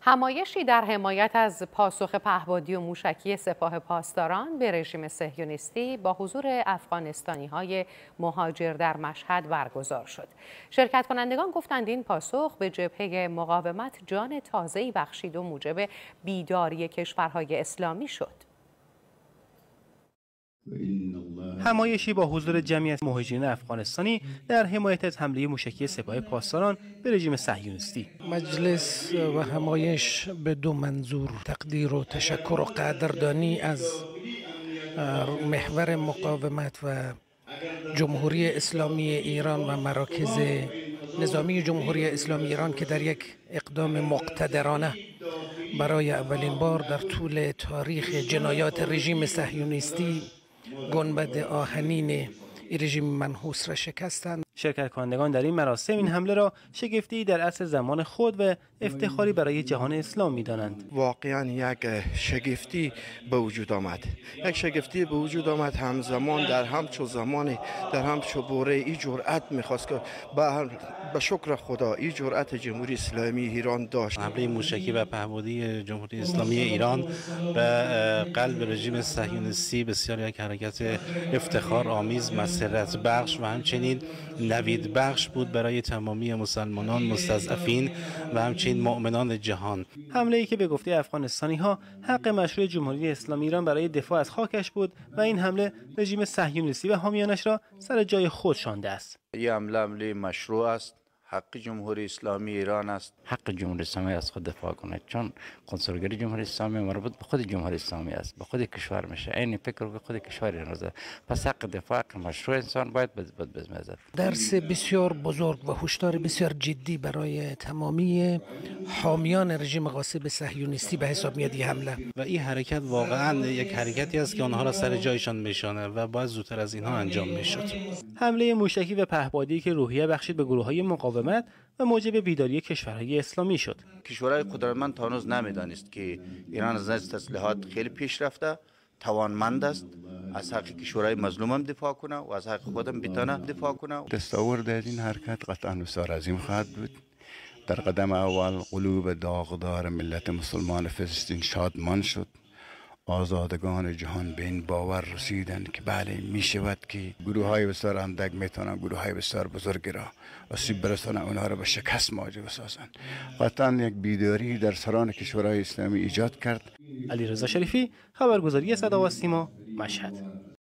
همایشی در حمایت از پاسخ پهپادی و موشکی سپاه پاسداران به رژیم صهیونیستی با حضور افغانستانی‌های مهاجر در مشهد برگزار شد. شرکت کنندگان گفتند این پاسخ به جبهه مقاومت جان تازه‌ای بخشید و موجب بیداری کشورهای اسلامی شد. همایشی با حضور جمعی از مهاجرین افغانستانی در حمایت از حمله موشکی سپاه پاسداران به رژیم صهیونیستی. مجلس و همایش به دو منظور تقدیر و تشکر و قدردانی از محور مقاومت و جمهوری اسلامی ایران و مراکز نظامی جمهوری اسلامی ایران که در یک اقدام مقتدرانه برای اولین بار در طول تاریخ جنایات رژیم صهیونیستی گنبد آهنین رژیم منحوس را شکستند. شرکت کنندگان در این مراسم این حمله را شگفتی در عصر زمان خود و افتخاری برای جهان اسلام می‌دانند. واقعا یک شگفتی به وجود آمد. یک شگفتی به وجود آمد همزمان در همچو زمانی در همچو بوره این جرأت می‌خواست که به شکر خدا این جرأت جمهوری اسلامی ایران داشت. حمله موشکی و پهپادی جمهوری اسلامی ایران به قلب رژیم صهیونیستی بسیار یک حرکت افتخار آمیز، مسرت بخش و همچنین نوید بخش بود برای تمامی مسلمانان مستضعفین و همچنین مؤمنان جهان. حمله‌ای که به گفته افغانستانی‌ها حق مشروع جمهوری اسلامی ایران برای دفاع از خاکش بود و این حمله رژیم صهیونیستی و حامیانش را سر جای خود شانده است. این حمله مشروع است، حق جمهوری اسلامی ایران است. حق جمهوری اسلامی از خود دفاع کند، چون کنسولگری جمهوری اسلامی مربوط به خود جمهوری اسلامی است، به خود کشور میشه. این فکر رو خود کشور ایران است. پس حق دفاع حق مشروع انسان باید بزنه. درس بسیار بزرگ و هشدار بسیار جدی برای تمامی حامیان رژیم غاصب صهیونیستی به حساب میاد این حمله. و این حرکت واقعا یک حرکتی است که آنها را سر جایشان میشانه و باید زودتر از اینها انجام میشد. حمله موشکی و پهپادی که روحیه بخشید به گروه‌های مقاومت و موجب بیداری کشورهای اسلامی شد. کشورهای قدرتمند تا هنوز نمیدانست که ایران از نظر تسلیحات خیلی پیش رفته، توانمند است، از حق کشورهای مظلوم هم دفاع کنه و از حق خودم بتونه دفاع کنه. دستاورد از این حرکت قطعا بسیار عظیم خواهد بود. در قدم اول قلوب داغدار ملت مسلمان فلسطین شادمان شد. آزادگان جهان به این باور رسیدند که بله می شود که گروه های بسیار اندک میتونن گروه های بسیار بزرگی را آسیب برسانند، اونها را به شکست مواجه بسازند. قطعا یک بیداری در سران کشورهای اسلامی ایجاد کرد. علیرضا شریفی، خبرگزاری صدا و سیما، مشهد.